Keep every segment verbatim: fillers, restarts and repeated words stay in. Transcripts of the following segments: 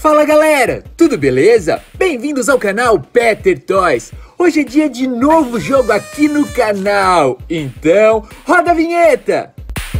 Fala galera, tudo beleza? Bem-vindos ao canal Peter Toys. Hoje é dia de novo jogo aqui no canal, então roda a vinheta!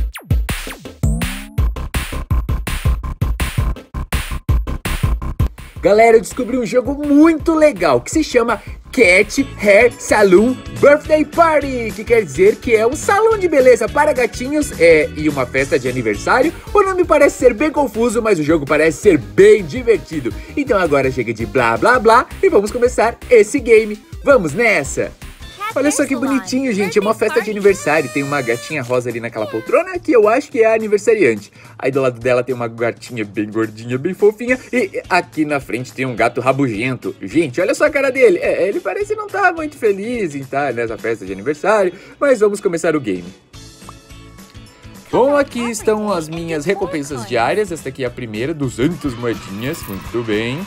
Galera, eu descobri um jogo muito legal que se chama Cat Hair Salon Birthday Party, que quer dizer que é um salão de beleza para gatinhos é, e uma festa de aniversário. O nome parece ser bem confuso, mas o jogo parece ser bem divertido. Então agora chega de blá blá blá e vamos começar esse game. Vamos nessa! Olha só que bonitinho, gente, é uma festa de aniversário. Tem uma gatinha rosa ali naquela poltrona que eu acho que é a aniversariante. Aí do lado dela tem uma gatinha bem gordinha, bem fofinha. E aqui na frente tem um gato rabugento. Gente, olha só a cara dele. É, ele parece não estar muito feliz em estar nessa festa de aniversário. Mas vamos começar o game. Bom, aqui estão as minhas recompensas diárias. Esta aqui é a primeira, duzentas moedinhas. Muito bem.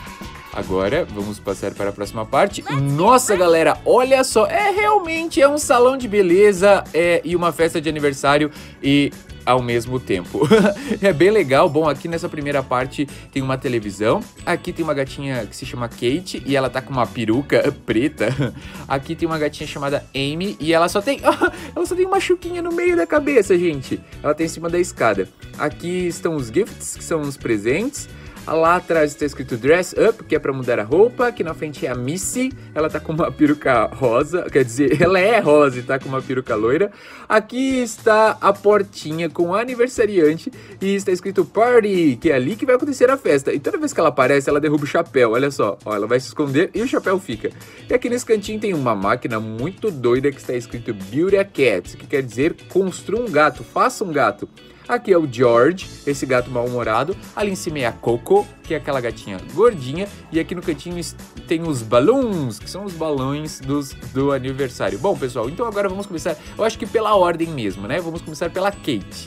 Agora, vamos passar para a próxima parte. Nossa, galera, olha só, é realmente é um salão de beleza é, e uma festa de aniversário e ao mesmo tempo. É bem legal. Bom, aqui nessa primeira parte tem uma televisão. Aqui tem uma gatinha que se chama Kate e ela tá com uma peruca preta. Aqui tem uma gatinha chamada Amy e ela só tem... ela só tem uma chuquinha no meio da cabeça, gente. Ela tá em cima da escada. Aqui estão os gifts, que são os presentes. Lá atrás está escrito Dress Up, que é pra mudar a roupa. Aqui na frente é a Missy, ela tá com uma peruca rosa, quer dizer, ela é rosa e tá com uma peruca loira. Aqui está a portinha com o aniversariante e está escrito Party, que é ali que vai acontecer a festa. E toda vez que ela aparece, ela derruba o chapéu, olha só. Ó, ela vai se esconder e o chapéu fica. E aqui nesse cantinho tem uma máquina muito doida que está escrito Build a Cat, que quer dizer construa um gato, faça um gato. Aqui é o George, esse gato mal-humorado. Ali em cima é a Coco, que é aquela gatinha gordinha. E aqui no cantinho tem os balões, que são os balões dos, do aniversário. Bom, pessoal, então agora vamos começar, eu acho que pela ordem mesmo, né? Vamos começar pela Kate.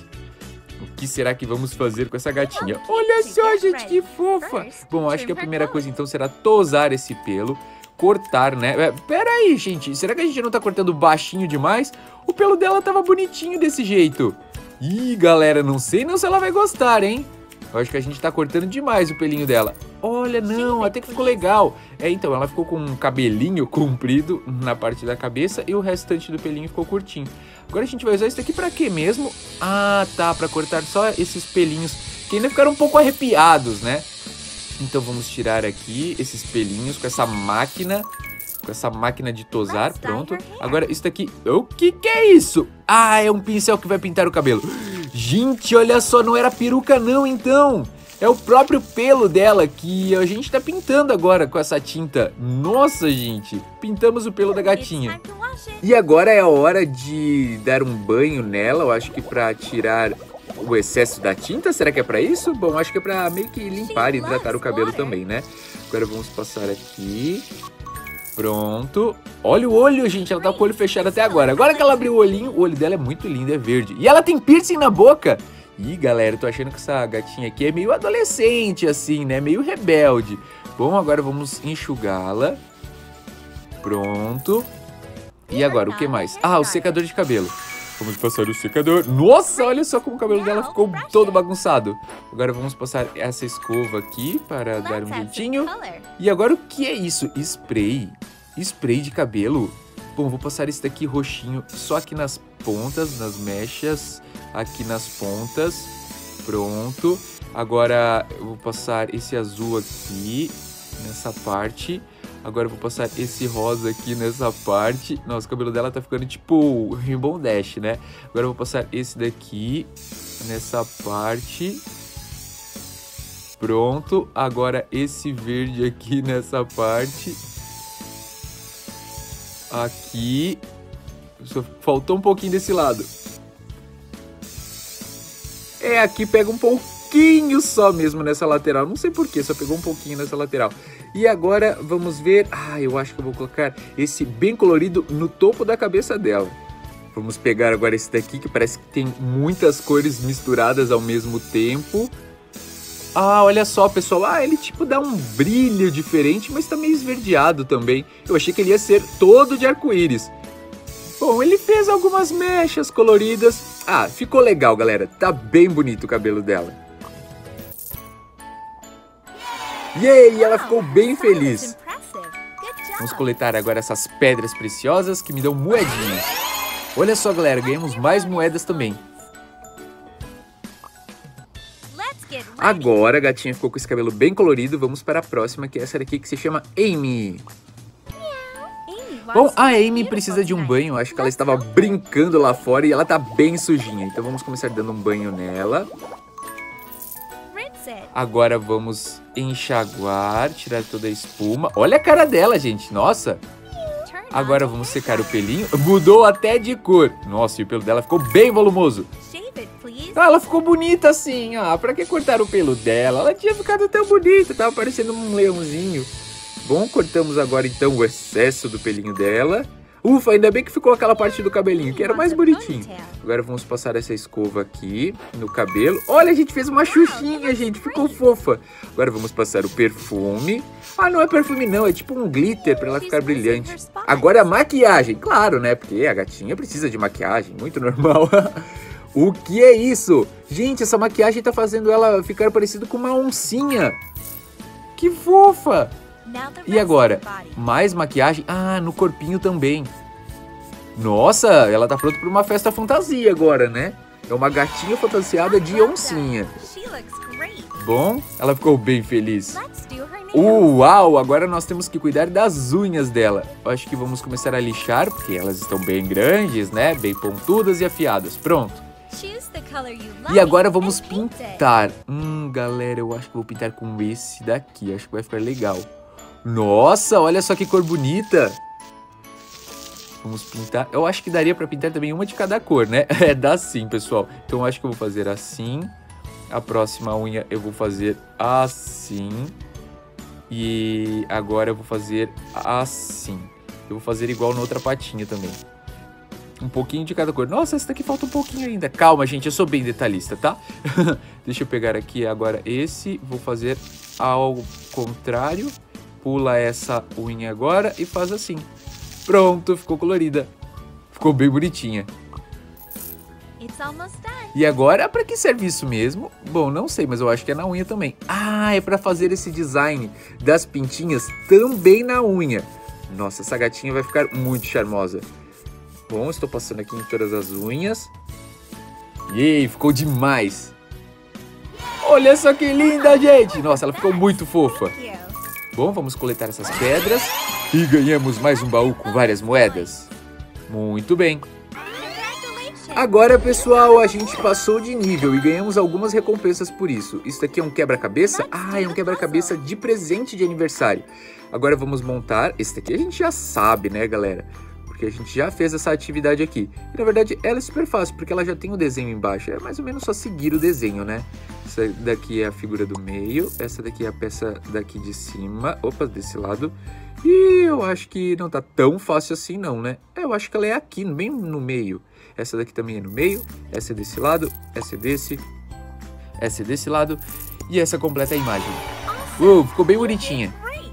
O que será que vamos fazer com essa gatinha? Olha só, gente, que fofa! Bom, acho que a primeira coisa então será tosar esse pelo. Cortar, né? Pera aí, gente, será que a gente não tá cortando baixinho demais? O pelo dela tava bonitinho desse jeito. Ih, galera, não sei não se ela vai gostar, hein? Eu acho que a gente tá cortando demais o pelinho dela. Olha, não, até que ficou legal. É, então, ela ficou com um cabelinho comprido na parte da cabeça e o restante do pelinho ficou curtinho. Agora a gente vai usar isso aqui pra quê mesmo? Ah, tá, pra cortar só esses pelinhos que ainda ficaram um pouco arrepiados, né? Então vamos tirar aqui esses pelinhos com essa máquina... Com essa máquina de tosar, pronto. Agora, isso daqui... O que que é isso? Ah, é um pincel que vai pintar o cabelo. Gente, olha só, não era peruca não, então. É o próprio pelo dela que a gente tá pintando agora com essa tinta. Nossa, gente. Pintamos o pelo da gatinha. E agora é a hora de dar um banho nela. Eu acho que pra tirar o excesso da tinta. Será que é pra isso? Bom, acho que é pra meio que limpar e hidratar o cabelo também, né? Agora vamos passar aqui... Pronto. Olha o olho, gente. Ela tá com o olho fechado até agora. Agora que ela abriu o olhinho, o olho dela é muito lindo, é verde. E ela tem piercing na boca. Ih, galera, eu tô achando que essa gatinha aqui é meio adolescente, assim, né? Meio rebelde. Bom, agora vamos enxugá-la. Pronto. E agora, o que mais? Ah, o secador de cabelo. Vamos passar o secador. Nossa, olha só como o cabelo dela ficou todo bagunçado. Agora vamos passar essa escova aqui para dar um jeitinho. E agora o que é isso? Spray. Spray de cabelo. Bom, vou passar esse daqui roxinho só aqui nas pontas, nas mechas. Aqui nas pontas. Pronto. Agora eu vou passar esse azul aqui, nessa parte. Agora eu vou passar esse rosa aqui nessa parte. Nossa, o cabelo dela tá ficando tipo Rainbow Dash, né? Agora eu vou passar esse daqui nessa parte. Pronto. Agora esse verde aqui nessa parte. Aqui. Só faltou um pouquinho desse lado. É, aqui pega um pouquinho só mesmo nessa lateral. Não sei porquê, só pegou um pouquinho nessa lateral. E agora vamos ver... Ah, eu acho que eu vou colocar esse bem colorido no topo da cabeça dela. Vamos pegar agora esse daqui, que parece que tem muitas cores misturadas ao mesmo tempo. Ah, olha só, pessoal. Ah, ele tipo dá um brilho diferente, mas tá meio esverdeado também. Eu achei que ele ia ser todo de arco-íris. Bom, ele fez algumas mechas coloridas. Ah, ficou legal, galera. Tá bem bonito o cabelo dela. Yay! Ela ficou bem feliz. Vamos coletar agora essas pedras preciosas que me dão moedinhas. Olha só, galera, ganhamos mais moedas também. Agora a gatinha ficou com esse cabelo bem colorido. Vamos para a próxima, que é essa daqui que se chama Amy. Bom, a Amy precisa de um banho. Acho que ela estava brincando lá fora e ela tá bem sujinha. Então vamos começar dando um banho nela. Agora vamos enxaguar, tirar toda a espuma. Olha a cara dela, gente. Nossa. Agora vamos secar o pelinho. Mudou até de cor. Nossa, e o pelo dela ficou bem volumoso. Ah, ela ficou bonita assim. Ah, pra que cortar o pelo dela? Ela tinha ficado tão bonita. Tava parecendo um leãozinho. Bom, cortamos agora então o excesso do pelinho dela. Ufa, ainda bem que ficou aquela parte do cabelinho, que era mais bonitinho. Agora vamos passar essa escova aqui no cabelo. Olha, a gente fez uma xuxinha, gente, ficou fofa. Agora vamos passar o perfume. Ah, não é perfume não, é tipo um glitter pra ela ficar brilhante. Agora a maquiagem, claro, né, porque a gatinha precisa de maquiagem, muito normal. O que é isso? Gente, essa maquiagem tá fazendo ela ficar parecida com uma oncinha. Que fofa! E agora, mais maquiagem? Ah, no corpinho também. Nossa, ela tá pronta para uma festa fantasia agora, né? É uma gatinha fantasiada de oncinha. Bom, ela ficou bem feliz. Uau, agora nós temos que cuidar das unhas dela. Eu acho que vamos começar a lixar, porque elas estão bem grandes, né? Bem pontudas e afiadas. Pronto. E agora vamos pintar. Hum, galera, eu acho que vou pintar com esse daqui. Acho que vai ficar legal. Nossa, olha só que cor bonita. Vamos pintar. Eu acho que daria pra pintar também uma de cada cor, né? É, dá sim, pessoal. Então eu acho que eu vou fazer assim. A próxima unha eu vou fazer assim. E agora eu vou fazer assim. Eu vou fazer igual na outra patinha também. Um pouquinho de cada cor. Nossa, essa daqui falta um pouquinho ainda. Calma, gente, eu sou bem detalhista, tá? Deixa eu pegar aqui agora esse. Vou fazer ao contrário. Pula essa unha agora e faz assim. Pronto, ficou colorida. Ficou bem bonitinha. E agora, para que serve isso mesmo? Bom, não sei, mas eu acho que é na unha também. Ah, é para fazer esse design das pintinhas também na unha. Nossa, essa gatinha vai ficar muito charmosa. Bom, estou passando aqui em todas as unhas. E ficou demais. Olha só que linda, gente. Nossa, ela ficou muito fofa. Bom, vamos coletar essas pedras e ganhamos mais um baú com várias moedas. Muito bem. Agora, pessoal, a gente passou de nível e ganhamos algumas recompensas por isso. Isso aqui é um quebra-cabeça? Ah, é um quebra-cabeça de presente de aniversário. Agora vamos montar. Esse daqui a gente já sabe, né, galera? Porque a gente já fez essa atividade aqui. E, na verdade, ela é super fácil, porque ela já tem o desenho embaixo. É mais ou menos só seguir o desenho, né? Essa daqui é a figura do meio. Essa daqui é a peça daqui de cima. Opa, desse lado. E eu acho que não tá tão fácil assim, não, né? Eu acho que ela é aqui, bem no meio. Essa daqui também é no meio. Essa é desse lado. Essa é desse. Essa é desse lado. E essa completa a imagem. Uh, ficou bem bonitinha.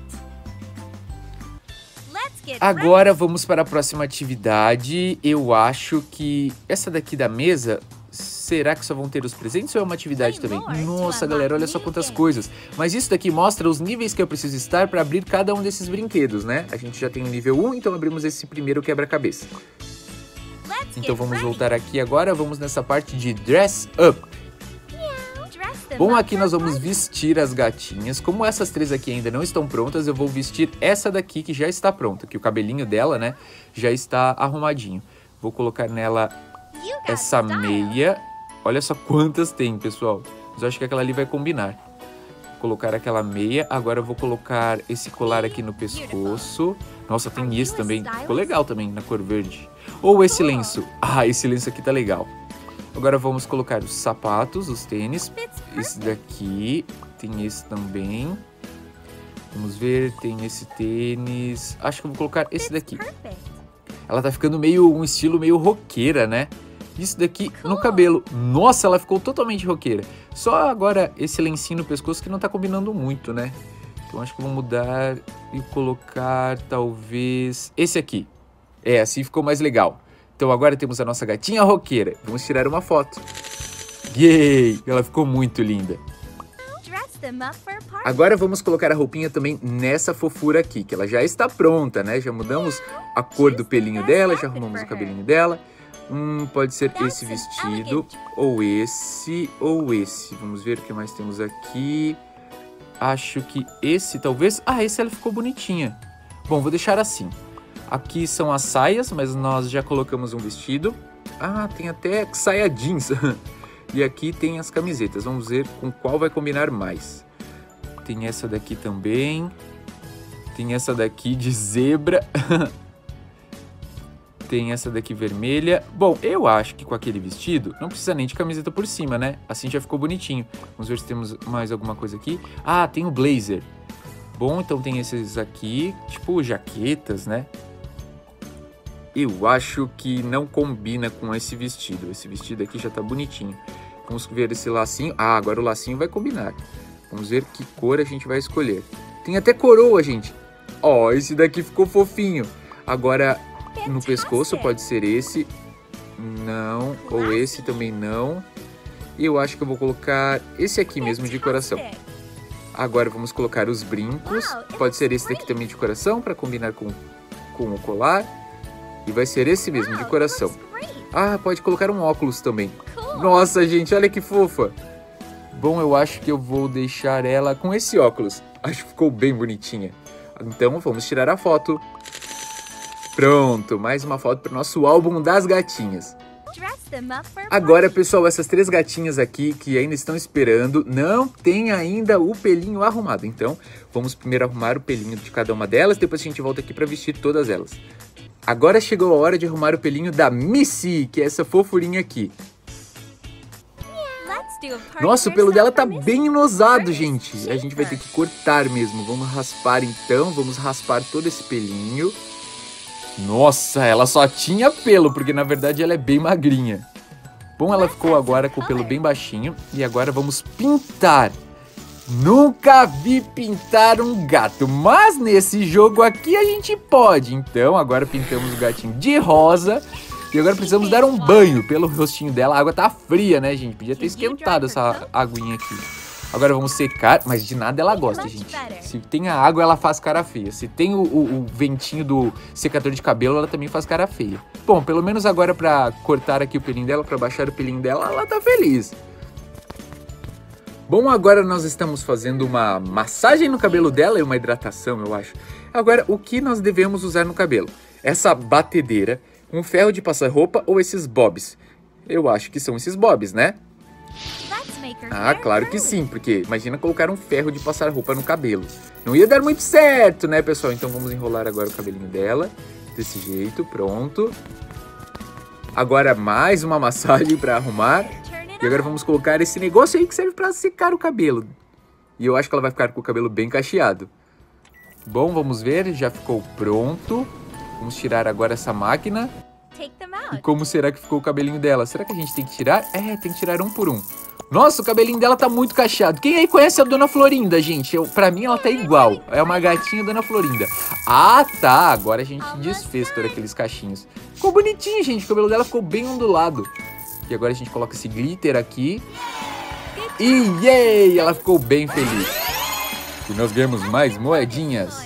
Agora vamos para a próxima atividade. Eu acho que essa daqui da mesa, será que só vão ter os presentes ou é uma atividade também? Nossa, galera, olha só quantas coisas. Mas isso daqui mostra os níveis que eu preciso estar para abrir cada um desses brinquedos, né? A gente já tem o nível um, então abrimos esse primeiro quebra-cabeça. Então vamos voltar aqui agora, vamos nessa parte de Dress Up. Bom, aqui nós vamos vestir as gatinhas. Como essas três aqui ainda não estão prontas, eu vou vestir essa daqui que já está pronta. Que o cabelinho dela, né, já está arrumadinho. Vou colocar nela essa meia. Olha só quantas tem, pessoal. Mas eu acho que aquela ali vai combinar. Vou colocar aquela meia. Agora eu vou colocar esse colar aqui no pescoço. Nossa, tem esse também. Ficou legal também, na cor verde. Ou esse lenço. Ah, esse lenço aqui tá legal. Agora vamos colocar os sapatos, os tênis. Esse daqui, tem esse também. Vamos ver, tem esse tênis. Acho que eu vou colocar esse daqui. Ela tá ficando meio, um estilo meio roqueira, né? Isso daqui no cabelo. Nossa, ela ficou totalmente roqueira. Só agora esse lencinho no pescoço que não tá combinando muito, né? Então acho que eu vou mudar e colocar talvez esse aqui. É, assim ficou mais legal. Então agora temos a nossa gatinha roqueira. Vamos tirar uma foto. Yay! Ela ficou muito linda. Agora vamos colocar a roupinha também nessa fofura aqui, que ela já está pronta, né? Já mudamos a cor do pelinho dela, já arrumamos o cabelinho dela. Hum, pode ser esse vestido, ou esse, ou esse. Vamos ver o que mais temos aqui. Acho que esse, talvez... Ah, esse ela ficou bonitinha. Bom, vou deixar assim. Aqui são as saias, mas nós já colocamos um vestido. Ah, tem até saia jeans. E aqui tem as camisetas. Vamos ver com qual vai combinar mais. Tem essa daqui também. Tem essa daqui de zebra. Tem essa daqui vermelha. Bom, eu acho que com aquele vestido não precisa nem de camiseta por cima, né? Assim já ficou bonitinho. Vamos ver se temos mais alguma coisa aqui. Ah, tem o blazer. Bom, então tem esses aqui, tipo jaquetas, né? Eu acho que não combina com esse vestido. Esse vestido aqui já tá bonitinho. Vamos ver esse lacinho. Ah, agora o lacinho vai combinar. Vamos ver que cor a gente vai escolher. Tem até coroa, gente. Ó, esse daqui ficou fofinho. Agora... no pescoço pode ser esse, não, ou esse também não. E eu acho que eu vou colocar esse aqui mesmo de coração. Agora vamos colocar os brincos, pode ser esse daqui também de coração para combinar com, com o colar. E vai ser esse mesmo de coração. Ah, pode colocar um óculos também. Nossa, gente, olha que fofa. Bom, eu acho que eu vou deixar ela com esse óculos. Acho que ficou bem bonitinha. Então vamos tirar a foto. Pronto, mais uma foto para o nosso álbum das gatinhas. Agora, pessoal, essas três gatinhas aqui que ainda estão esperando, não tem ainda o pelinho arrumado. Então, vamos primeiro arrumar o pelinho de cada uma delas, depois a gente volta aqui para vestir todas elas. Agora chegou a hora de arrumar o pelinho da Missy, que é essa fofurinha aqui. Nossa, o pelo dela tá bem enosado, gente. A gente vai ter que cortar mesmo. Vamos raspar então, vamos raspar todo esse pelinho. Nossa, ela só tinha pelo, porque na verdade ela é bem magrinha. Bom, ela ficou agora com o pelo bem baixinho. E agora vamos pintar. Nunca vi pintar um gato, mas nesse jogo aqui a gente pode. Então agora pintamos o gatinho de rosa. E agora precisamos dar um banho pelo rostinho dela. A água tá fria, né, gente? Podia ter esquentado essa aguinha aqui. Agora vamos secar, mas de nada ela gosta, gente. Se tem a água, ela faz cara feia. Se tem o, o, o ventinho do secador de cabelo, ela também faz cara feia. Bom, pelo menos agora pra cortar aqui o pelinho dela, pra baixar o pelinho dela, ela tá feliz. Bom, agora nós estamos fazendo uma massagem no cabelo dela e uma hidratação, eu acho. Agora, o que nós devemos usar no cabelo? Essa batedeira, um ferro de passar roupa ou esses bobs? Eu acho que são esses bobs, né? Ah, claro que sim, porque imagina colocar um ferro de passar roupa no cabelo. Não ia dar muito certo, né, pessoal? Então vamos enrolar agora o cabelinho dela. Desse jeito, pronto. Agora mais uma massagem para arrumar. E agora vamos colocar esse negócio aí que serve para secar o cabelo. E eu acho que ela vai ficar com o cabelo bem cacheado. Bom, vamos ver, já ficou pronto. Vamos tirar agora essa máquina. E como será que ficou o cabelinho dela? Será que a gente tem que tirar? É, tem que tirar um por um. Nossa, o cabelinho dela tá muito cacheado. Quem aí conhece a Dona Florinda, gente? Eu, pra mim ela tá igual. É uma gatinha Dona Florinda. Ah, tá. Agora a gente desfez todos aqueles cachinhos. Ficou bonitinho, gente. O cabelo dela ficou bem ondulado. E agora a gente coloca esse glitter aqui. E yay! Ela ficou bem feliz. E nós ganhamos mais moedinhas.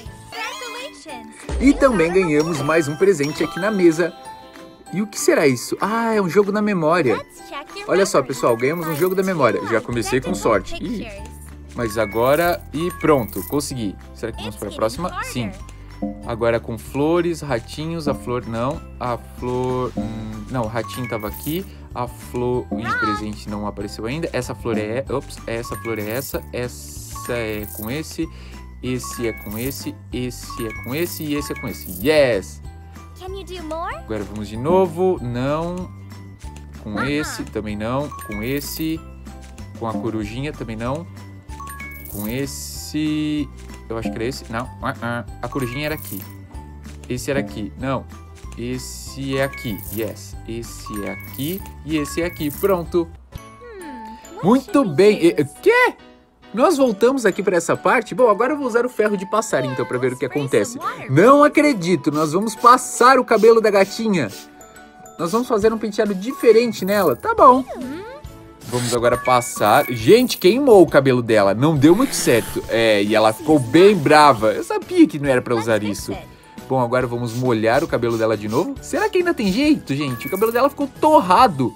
E também ganhamos mais um presente aqui na mesa. E o que será isso? Ah, é um jogo da memória. Olha só, pessoal, ganhamos um jogo da memória. Já comecei com sorte. Ih, mas agora... E pronto, consegui. Será que vamos para a próxima? Sim. Agora com flores, ratinhos, a flor não. A flor... Hum, não, o ratinho tava aqui. A flor de presente não apareceu ainda. Essa flor é... Ops, essa flor é essa. Essa é com esse. Esse é com esse. Esse é com esse. E esse é com esse. Yes! Agora vamos de novo. Não. Com esse, também não. Com esse. Com a corujinha, também não. Com esse... Eu acho que era esse. Não. A corujinha era aqui. Esse era aqui. Não. Esse é aqui. Yes. Esse é aqui. E esse é aqui. Pronto. Muito bem. O quê? Nós voltamos aqui para essa parte. Bom, agora eu vou usar o ferro de passar, então, para ver o que acontece. Não acredito. Nós vamos passar o cabelo da gatinha. Nós vamos fazer um penteado diferente nela. Tá bom. Vamos agora passar. Gente, queimou o cabelo dela. Não deu muito certo. É, e ela ficou bem brava. Eu sabia que não era pra usar isso. Bom, agora vamos molhar o cabelo dela de novo. Será que ainda tem jeito, gente? O cabelo dela ficou torrado.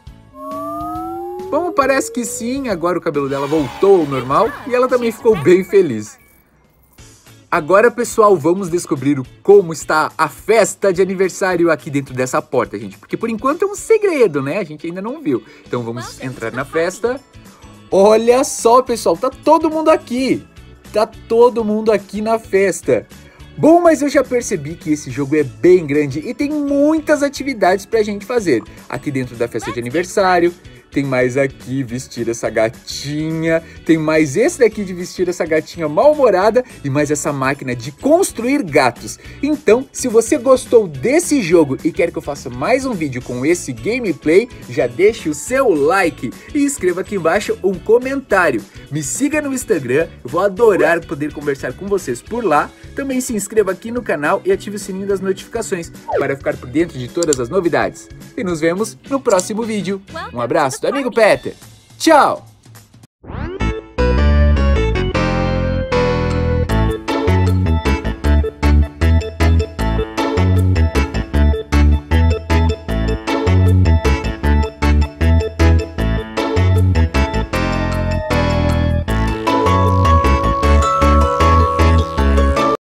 Bom, parece que sim. Agora o cabelo dela voltou ao normal. E ela também ficou bem feliz. Agora, pessoal, vamos descobrir o como está a festa de aniversário aqui dentro dessa porta, gente. Porque por enquanto é um segredo, né? A gente ainda não viu. Então vamos entrar na festa. Olha só, pessoal, tá todo mundo aqui. Tá todo mundo aqui na festa. Bom, mas eu já percebi que esse jogo é bem grande e tem muitas atividades pra gente fazer. Aqui dentro da festa de aniversário. Tem mais aqui, vestir essa gatinha. Tem mais esse daqui de vestir essa gatinha mal-humorada. E mais essa máquina de construir gatos. Então, se você gostou desse jogo e quer que eu faça mais um vídeo com esse gameplay, já deixe o seu like e escreva aqui embaixo um comentário. Me siga no Instagram, eu vou adorar poder conversar com vocês por lá. Também se inscreva aqui no canal e ative o sininho das notificações para ficar por dentro de todas as novidades. E nos vemos no próximo vídeo. Um abraço do amigo Peter. Tchau!